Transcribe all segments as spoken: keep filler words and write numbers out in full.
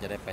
จะได้ไป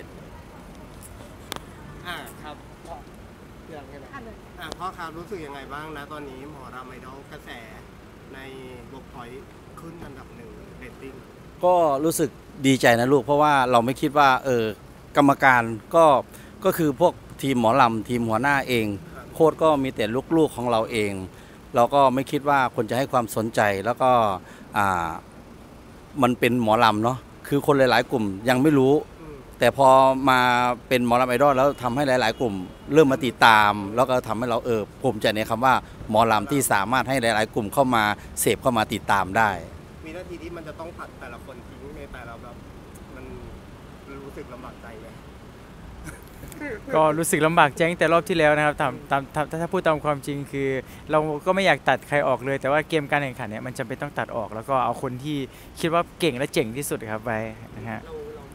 อ่าครับพ่อเรื่องใช่ไหมอ่าพ่อครับรู้สึกยังไงบ้างนะตอนนี้หมอรามไอดอลกระแสในบล็อกพอยต์ขึ้นอันดับหนึ่งเรตติ้งก็รู้สึกดีใจนะลูกเพราะว่าเราไม่คิดว่าเออกรรมการก็ก็คือพวกทีมหมอลำทีมหัวหน้าเองโค้ชก็มีแต่ลูกๆของเราเอง เราก็ไม่คิดว่าคนจะให้ความสนใจแล้วก็อ่ามันเป็นหมอลำเนาะคือคนหลายๆกลุ่มยังไม่รู้แต่พอมาเป็นหมอลำไอดอลแล้วทำให้หลายๆกลุ่มเริ่มมาติดตามแล้วก็ทำให้เราเออภูมิใจในคำว่าหมอลำที่สามารถให้หลายๆกลุ่มเข้ามาเสพเข้ามาติดตามได้มีหน้าที่ที่มันจะต้องผัดแต่ละคนทิ้งในแต่ละแบบมันรู้สึกลำบากใจไหมก็รู้สึกลำบากใจตั้งแต่รอบที่แล้วนะครับตามตามถ้าพูดตามความจริงคือเราก็ไม่อยากตัดใครออกเลยแต่ว่าเกมการแข่งขันเนี่ยมันจำเป็นต้องตัดออกแล้วก็เอาคนที่คิดว่าเก่งและเจ๋งที่สุดครับไปนะฮะ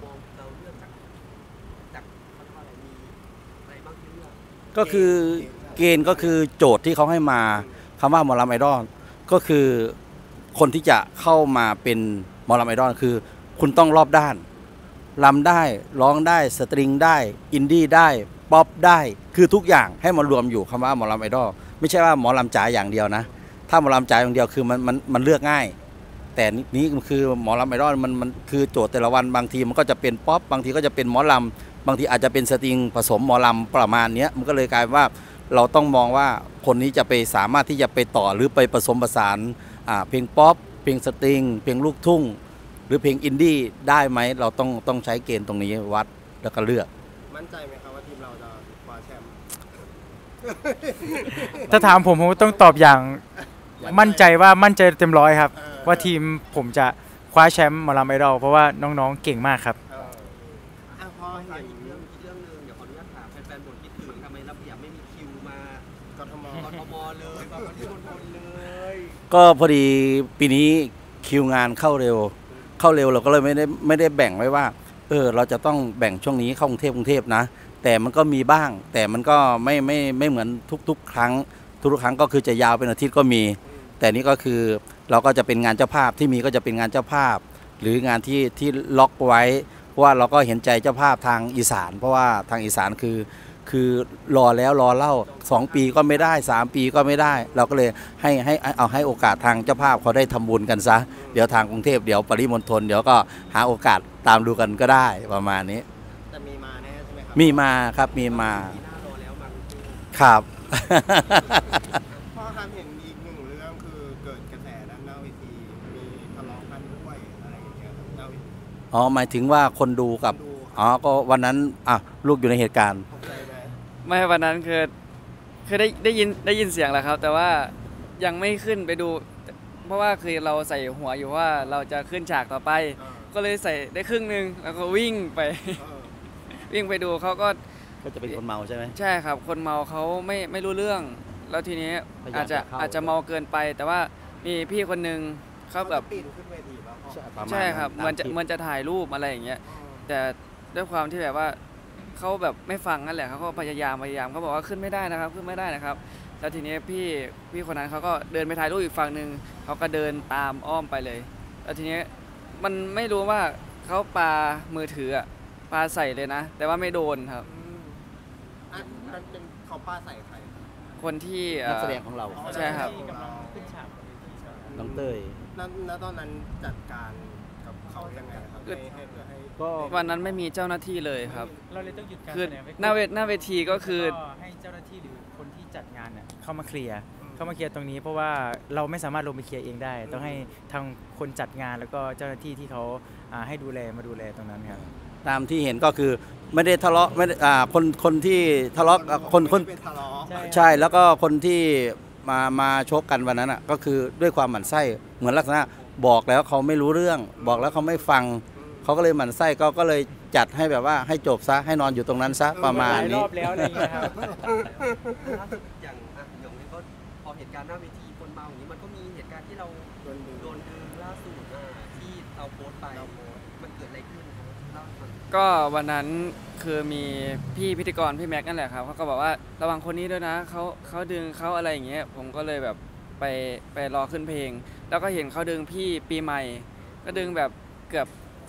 ก็คือเกณฑ์ก็คือโจทย์ที่เขาให้มาคำว่าหมอลำไอดอลก็คือคนที่จะเข้ามาเป็นหมอลำไอดอลคือคุณต้องรอบด้านรำได้ร้องได้สตริงได้อินดี้ได้ป๊อปได้คือทุกอย่างให้มารวมอยู่คำว่าหมอลำไอดอลไม่ใช่ว่าหมอลำจ๋าอย่างเดียวนะถ้าหมอลำจ๋าอย่างเดียวคือมันมันมันเลือกง่ายแต่นี้คือหมอลำไอดอลมันมันคือโจทย์แต่ละวันบางทีมันก็จะเป็นป๊อปบางทีก็จะเป็นหมอลำบางทีอาจจะเป็นสตริงผสมหมอลำประมาณนี้มันก็เลยกลายว่าเราต้องมองว่าคนนี้จะไปสามารถที่จะไปต่อหรือไปผสมผสานเพลงป๊อปเพลงสตริงเพลงลูกทุ่งหรือเพลงอินดี้ได้ไหมเราต้องต้องใช้เกณฑ์ตรงนี้วัดแล้วก็เลือกมั่นใจไหมครับว่าทีมเราจะคว้าแชมป์ถ้าถามผมผมต้องตอบอย่างมั่นใจว่ามั่นใจเต็มร้อยครับว่าทีมผมจะคว้าแชมป์หมอลำไอดอลเพราะว่าน้องๆเก่งมากครับพอเห็นอีกเรื่องอีกเรื่องนึงเดี๋ยวขออนุญาตถามแฟนๆบ่นคิดถึงทำไมระเบียบไม่มีคิวมากทมกทมเลยมาที่บนบนเลยก็พอดีปีนี้คิวงานเข้าเร็วเข้าเร็วเราก็เลยไม่ได้ไม่ได้แบ่งไว้ว่าเออเราจะต้องแบ่งช่วงนี้เข้ากรุงเทพกรุงเทพนะแต่มันก็มีบ้างแต่มันก็ไม่ไม่ไม่เหมือนทุกๆครั้งทุกๆครั้งก็คือจะยาวเป็นอาทิตย์ก็มีแต่นี่ก็คือเราก็จะเป็นงานเจ้าภาพที่มีก็จะเป็นงานเจ้าภาพหรืองานที่ที่ล็อกไว้เพราะว่าเราก็เห็นใจเจ้าภาพทางอีสานเพราะว่าทางอีสานคือคือรอแล้วรอเล่าสองปีก็ไม่ได้สามปีก็ไม่ได้เราก็เลยให้ให้เอาให้โอกาสทางเจ้าภาพเขาได้ทำบุญกันซะเดี๋ยวทางกรุงเทพเดี๋ยวปริมณฑลเดี๋ยวก็หาโอกาสตามดูกันก็ได้ประมาณนี้แต่มีมาแน่ใช่ไหมครับมีมาครับมีมาครับพ่อครับเห็นอีกหนึ่งเรื่องคือเกิดกระแสด้านหน้าเวทีมีทะเลาะกันด้วยอะไรอย่างเงี้ยหน้าเวทีอ๋อหมายถึงว่าคนดูกับอ๋อก็วันนั้นอ่ะลูกอยู่ในเหตุการณ์ไม่วันนั้นคือคือได้ได้ยินได้ยินเสียงแหละครับแต่ว่ายังไม่ขึ้นไปดูเพราะว่าคือเราใส่หัวอยู่ว่าเราจะขึ้นฉากต่อไปก็เลยใส่ได้ครึ่งนึงแล้วก็วิ่งไปวิ่งไปดูเขาก็ก็จะเป็นคนเมาใช่ไหมใช่ครับคนเมาเขาไม่ไม่รู้เรื่องแล้วทีนี้อาจจะอาจจะเมาเกินไปแต่ว่ามีพี่คนนึงเขาแบบปีนขึ้นเวทีป่ะใช่ครับเหมือนจะเหมือนจะถ่ายรูปอะไรอย่างเงี้ยแต่ด้วยความที่แบบว่าเขาแบบไม่ฟังนั่นแหละเขาก็พยายามพยายามเขาบอกว่าขึ้นไม่ได้นะครับขึ้นไม่ได้นะครับแล้วทีนี้พี่พี่คนนั้นเขาก็เดินไปถ่ายรูปอีกฝั่งหนึ่งเขาก็เดินตามอ้อมไปเลยแล้วทีนี้มันไม่รู้ว่าเขาปามือถือปาใส่เลยนะแต่ว่าไม่โดนครับอันนั้นเป็นเขาปาใส่ใครคนที่นักแสดงของเราใช่ครับน้องเต้ยณตอนนั้นจัดการกับเขายังไงครับก็วันนั้นไม่มีเจ้าหน้าที่เลยครับเราเลยต้องหยุดการคือหน้าเวทหน้าเวทีก็คือให้เจ้าหน้าที่หรือคนที่จัดงานเนี่ยเข้ามาเคลียร์เข้ามาเคลียร์ตรงนี้เพราะว่าเราไม่สามารถลงไปเคลียร์เองได้ต้องให้ทางคนจัดงานแล้วก็เจ้าหน้าที่ที่เขาให้ดูแลมาดูแลตรงนั้นครับตามที่เห็นก็คือไม่ได้ทะเลาะไม่อ่าคนคนที่ทะเลาะคนคนใช่แล้วก็คนที่มามาชกกันวันนั้นอ่ะก็คือด้วยความหมั่นไส้เหมือนลักษณะบอกแล้วเขาไม่รู้เรื่องบอกแล้วเขาไม่ฟังเขาก็เลยหมั่นไส้ก็ก็เลยจัดให้แบบว่าให้จบซะให้นอนอยู่ตรงนั้นซะประมาณนี้รอบแล้วอะไรอย่างเงี้ยครับอย่างอย่างนี้ก็พอเหตุการณ์หน้าเวทีคนเมาอย่างนี้มันก็มีเหตุการณ์ที่เราโดนโดนดึงล่าสุดที่เราโพสต์ไปมันเกิดอะไรขึ้นก็วันนั้นคือมีพี่พิธีกรพี่แม็กนั่นแหละครับเขาก็บอกว่าระวังคนนี้ด้วยนะเขาเขาดึงเขาอะไรอย่างเงี้ยผมก็เลยแบบไปไปรอขึ้นเพลงแล้วก็เห็นเขาดึงพี่ปีใหม่ก็ดึงแบบเกือบ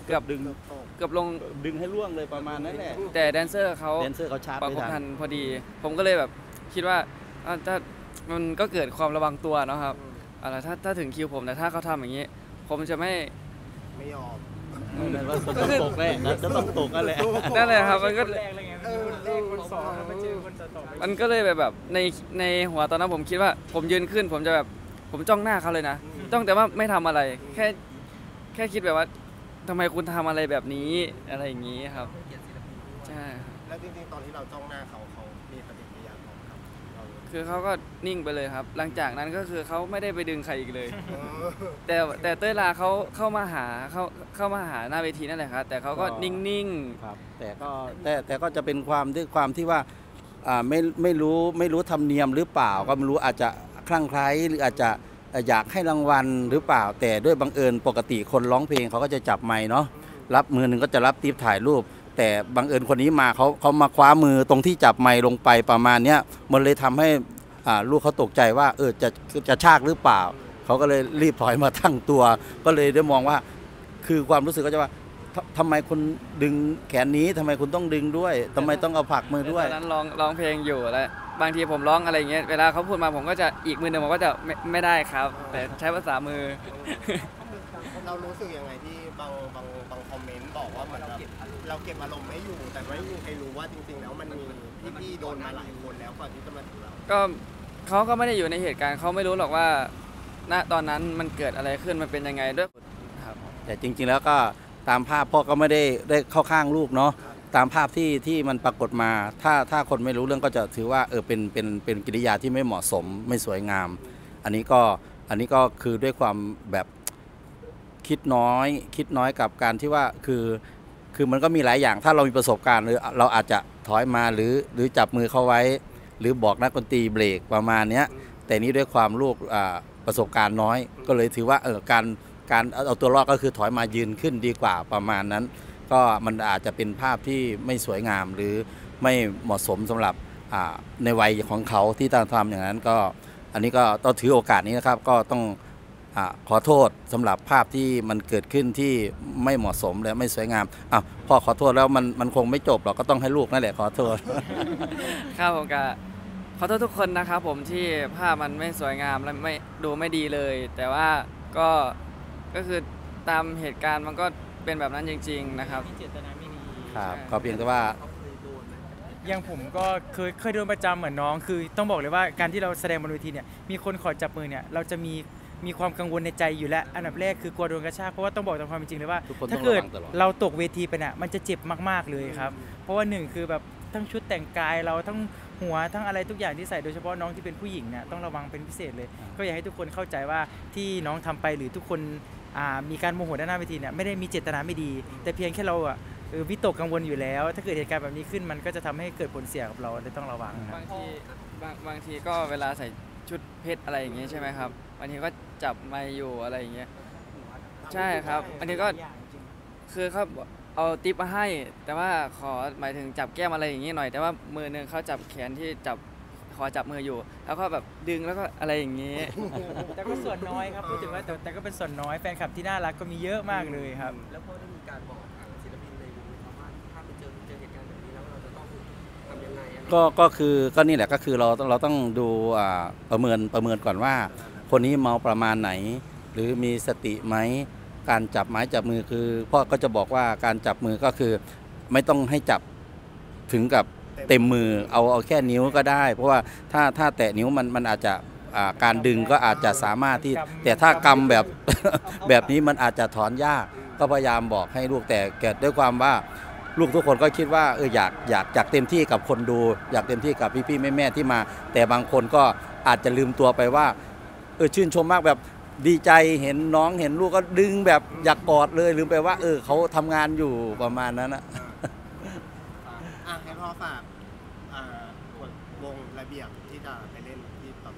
เกือบดึงเกือบลงดึงให้ล่วงเลยประมาณนั้นแหละแต่แดนเซอร์เขาแดนเซอร์เขาชาร์จประไม่กบทัทันนพอดี ผมก็เลยแบบคิดว่าอ่ะถ้ามันก็เกิดความระวังตัวเนาะครับอะไรถ้าถ้าถึงคิวผมแต่ถ้าเขาทำอย่างนี้ ผมจะไม่ไม่ยอมนั่นว่าจะต้องตกแน่นะจะต้องตกกันแหละนั่นแหละครับมันก็คนแรกเลยไงคนแรกคนสองแล้วมาเจอคนต่อต่อไปมันก็เลยแบบแบบในในหัวตอนนั้นผมคิดว่าผมยืนขึ้น ผมจะแบบผมจ้องหน้าเขาเลยนะจ้องแต่ว่าไม่ทำอะไร แค่แค่คิดแบบว่าทำไมคุณทำอะไรแบบนี้อะไรอย่างนี้ครับเกียรติศิลปินด้วยใช่ครับแล้วจริงๆตอนที่เราจ้องหน้าเขาเขามีปฏิกิริยาของเขาเราคือเขาก็นิ่งไปเลยครับ หลังจากนั้นก็คือเขาไม่ได้ไปดึงใครอีกเลยเออแต่แต่เต้ยลาเขาเข้ามาหาเขาเข้ามาหาหน้าเวทีนั่นแหละครับแต่เขาก็ก็นิ่งครับแต่ก็แต่แต่ก็จะเป็นความด้วยความที่ว่าอ่าไม่ไม่รู้ไม่รู้ธรรมเนียมหรือเปล่า ก็ไม่รู้อาจจะคลั่งไคล้หรืออาจจะอยากให้รางวัลหรือเปล่า แต่ด้วยบังเอิญปกติคนร้องเพลงเขาก็จะจับไมค์เนาะรับมือหนึ่งก็จะรับติ๊บถ่ายรูป แต่บังเอิญคนนี้มาเขาเขามาคว้ามือตรงที่จับไมค์ลงไปประมาณเนี้ยมันเลยทำให้อ่าลูกเขาตกใจว่าเออจะจะชากหรือเปล่าเขาก็เลยรีบถอยมาตั้งตัว ก็เลยได้มองว่าคือความรู้สึกก็จะว่าททำไมคุณดึงแขนนี้ทำไมคุณต้องดึงด้วยทำไมต้องเอาผลักมือๆด้วยตอนนั้นร้องร้องเพลงอยู่แล้วบางทีผมร้องอะไรอย่างเงี้ยเวลาเขาพูดมาผมก็จะอีกมือหนึ่งผมก็จะไม่ไม่ได้ครับ แต่ใช้ภาษามือเรารู้สึกยังไงที่บางบางบางคอมเมนต์บอกว่าเหมือนแบบเราเก็บอารมณ์ไม่อยู่ แต่ไม่มีใครรู้ว่าจริงๆแล้วมันมีพี่ๆโดนมาหลายคนแล้วก่อนที่จะมาถึงเราก็เขาก็ไม่ได้อยู่ในเหตุการณ์เขาไม่รู้หรอกว่าณตอนนั้นมันเกิดอะไรขึ้นมันเป็นยังไงด้วยครับแต่จริงๆแล้วก็ตามภาพพ่อก็ไม่ได้ได้เข้าข้างลูกเนาะตามภาพที่ที่มันปรากฏมา ถ้าถ้าคนไม่รู้เรื่องก็จะถือว่าเออเป็นเป็นเป็นกิริยาที่ไม่เหมาะสมไม่สวยงาม อันนี้ก็อันนี้ก็คือด้วยความแบบคิดน้อย คิดน้อยกับการที่ว่าคือคือมันก็มีหลายอย่าง ถ้าเรามีประสบการณ์หรือเราอาจจะถอยมาหรือหรือจับมือเขาไว้ หรือบอกนักดนตรีเบรกประมาณเนี้ยแต่นี้ด้วยความลูกอ่าประสบการณ์น้อย ก็เลยถือว่าเออการการเอาตัวรอดก็คือถอยมายืนขึ้นดีกว่าประมาณนั้น ก็มันอาจจะเป็นภาพที่ไม่สวยงามหรือไม่เหมาะสมสำหรับอ่าในวัยของเขาที่ต้องทำอย่างนั้นก็อันนี้ก็ต้องถือโอกาสนี้นะครับก็ต้องอาขอโทษสำหรับภาพที่มันเกิดขึ้นที่ไม่เหมาะสมและไม่สวยงามอ่ะพ่อขอโทษแล้วมันมันคงไม่จบหรอกก็ต้องให้ลูกนั่นแหละขอโทษครับผมก็ขอโทษทุกคนนะครับผมที่ภาพมันไม่สวยงามและไม่ดูไม่ดีเลย แต่ว่าก็ก็คือตามเหตุการณ์มันก็เป็นแบบนั้นจริง ๆ นะครับมีเจตนาไม่ดีครับก็เพียงแต่ว่าเขาเคยโดนไหมอย่างผมก็เคยเคยโดนประจำเหมือนน้อง คือต้องบอกเลยว่าการที่เราแสดงบนเวทีเนี่ยมีคนขอจับมือเนี่ยเราจะมีมีความกังวลในใจอยู่แล้วอันดับแรกคือกลัวโดนกระชากเพราะว่าต้องบอกตามความเป็นจริงเลยว่าทุกคนต้องถ้าเกิดระวังตลอดเราตกเวทีไปเนี่ยมันจะเจ็บมากๆเลยครับเพราะว่าหนึ่งคือแบบทั้งชุดแต่งกายเราทั้งหัวทั้งอะไรทุกอย่างที่ใส่โดยเฉพาะน้องที่เป็นผู้หญิงเนี่ยต้องระวังเป็นพิเศษเลย ก็อยากให้ทุกคนเข้าใจว่าที่น้องทำไปหรือทุกคนอ่ามีการโมโหด้านหน้าเวทีเนี่ยไม่ได้มีเจตนาไม่ดี แต่เพียงแค่เราอ่ะเออวิตกกังวลอยู่แล้ว ถ้าเกิดเหตุการณ์แบบนี้ขึ้นมันก็จะทำให้เกิดผลเสียกับเราเลยต้องระวังครับบางทีบางบางทีก็เวลาใส่ชุดเพชรอะไรอย่างเงี้ยใช่ไหมครับบางทีก็จับไมค์อยู่อะไรอย่างเงี้ยใช่ครับอันนี้ก็คือเขาเอาติ๊บมาให้ แต่ว่าขอหมายถึงจับแก้มอะไรอย่างงี้หน่อย แต่ว่ามือหนึงเขาจับแขนที่จับขอจับมืออยู่ แล้วก็แบบดึงแล้วก็อะไรอย่างงี้แต่ก็ส่วนน้อยครับพูดถึงว่าแต่แต่ก็เป็นส่วนน้อยแฟนคลับที่น่ารักก็มีเยอะมากเลยครับแล้วพ่อได้มีการบอกทางศิลปินในวงไหมครับว่าถ้าไปเจอเจอเหตุการณ์แบบนี้แล้วเราจะต้องทำยังไงอะไรก็ก็คือก็นี่แหละก็คือเราต้องเราต้องดูอ่าประเมินประเมินก่อนว่า คนนี้เมาประมาณไหน หรือมีสติไหมการจับไม้จับมือคือพ่อก็จะบอกว่าการจับมือก็คือไม่ต้องให้จับถึงกับเต็มมือเอาเอาแค่นิ้วก็ได้ เพราะว่าถ้าถ้าแตะนิ้วมันมันอาจจะอ่าการดึงก็อาจจะสามารถที่กำแต่ถ้ากำแบบ แบบนี้มันอาจจะถอนยากก็พยายามบอกให้ลูกแต่แกด้วยความว่า ลูกทุกคนก็คิดว่าเอออยากอยากอยากเต็มที่กับคนดู อยากเต็มที่กับพี่ๆแม่ๆที่มา แต่บางคนก็อาจจะลืมตัวไปว่าเออชื่นชมมากแบบดีใจเห็นน้องเห็นลูกก็ดึงแบบอยากกอดเลยลืมไปว่าเออเขาทำงานอยู่ประมาณนั้นนะอ่ะให้พ่อฝากอ่าวงระเบียบที่จะไปเล่นที่ต่อๆไป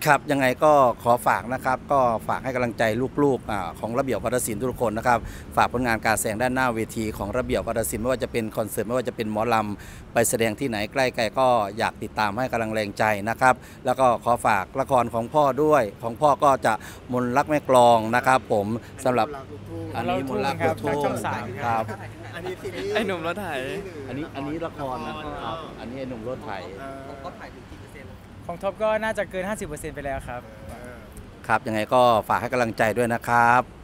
ครับยังไงก็ขอฝากนะครับก็ฝากให้กำลังใจลูกๆอ่าของระเบียบวัฒนศิลป์ทุกคนนะครับฝากผลงานการแสดงด้านหน้าเวทีของระเบียบวัฒนศิลป์ไม่ว่าจะเป็นคอนเสิร์ตไม่ว่าจะเป็นหมอลำไปแสดงที่ไหนใกล้ไกลก็อยากติดตามให้กำลังแรงใจนะครับแล้วก็ขอฝากละครของพ่อด้วยของพ่อก็จะมนต์รักแม่กลองนะครับผมสำหรับ อันนี้มนต์รักครับลูกทุ่งช่องสามคครัรับบอันนี้ซีรีส์ไอ้หนุ่มรถไถอันนี้อันนี้ละครนะครับอันนี้ไอ้หนุ่มรถไถผมก็ถ่ายถึงกี่เปอร์เซ็นต์แล้วของท็อปก็น่าจะเกิน ห้าสิบเปอร์เซ็นต์ ไปแล้วครับครับยังไงก็ฝากให้กำลังใจด้วยนะครับ